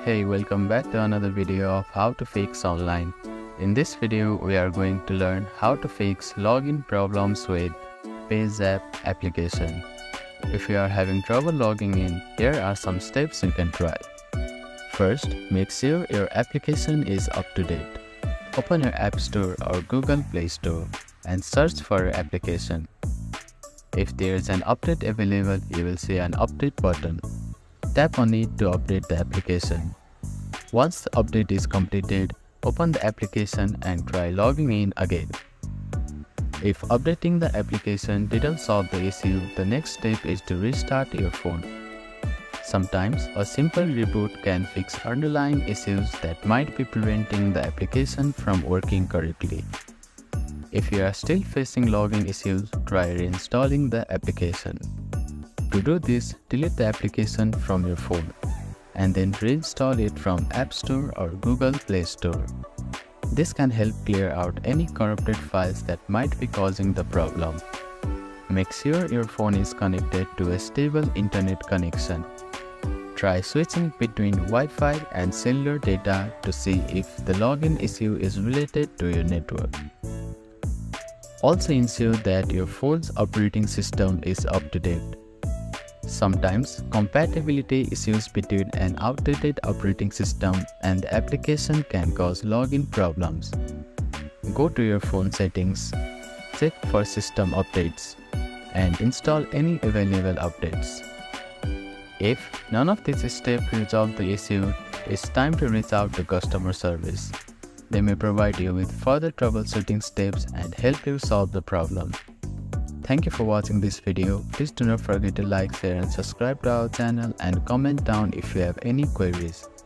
Hey, welcome back to another video of how to fix online. In this video, we are going to learn how to fix login problems with Payzapp application. If you are having trouble logging in, here are some steps you can try. First, make sure your application is up to date. Open your App Store or Google Play Store and search for your application. If there is an update available, you will see an update button. Tap on it to update the application. Once the update is completed, open the application and try logging in again. If updating the application didn't solve the issue, the next step is to restart your phone. Sometimes a simple reboot can fix underlying issues that might be preventing the application from working correctly. If you are still facing login issues, try reinstalling the application. To do this, delete the application from your phone and then reinstall it from App Store or Google Play Store. This can help clear out any corrupted files that might be causing the problem. Make sure your phone is connected to a stable internet connection. Try switching between Wi-Fi and cellular data to see if the login issue is related to your network. Also ensure that your phone's operating system is up to date. Sometimes, compatibility issues between an outdated operating system and the application can cause login problems. Go to your phone settings, check for system updates, and install any available updates. If none of these steps resolve the issue, it's time to reach out to customer service. They may provide you with further troubleshooting steps and help you solve the problem. Thank you for watching this video. Please do not forget to like, share and subscribe to our channel and comment down if you have any queries.